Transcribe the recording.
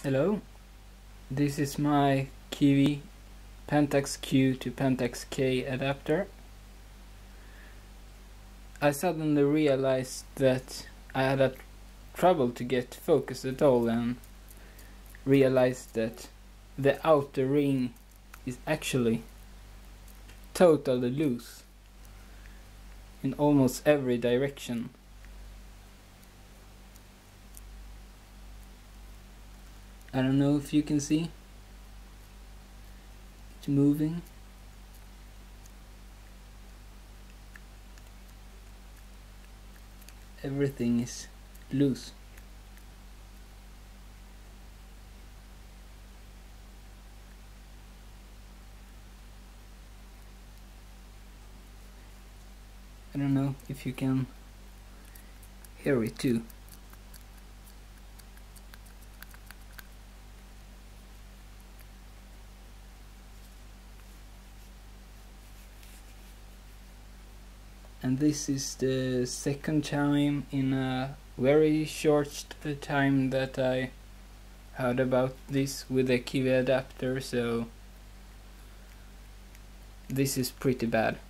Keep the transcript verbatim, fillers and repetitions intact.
Hello, this is my KIWI Pentax Q to Pentax K adapter. I suddenly realized that I had a trouble to get focus at all and realized that the outer ring is actually totally loose in almost every direction. I don't know if you can see. It's moving. Everything is loose. I don't know if you can hear it too. And this is the second time in a very short time that I heard about this with a KIWI adapter, so this is pretty bad.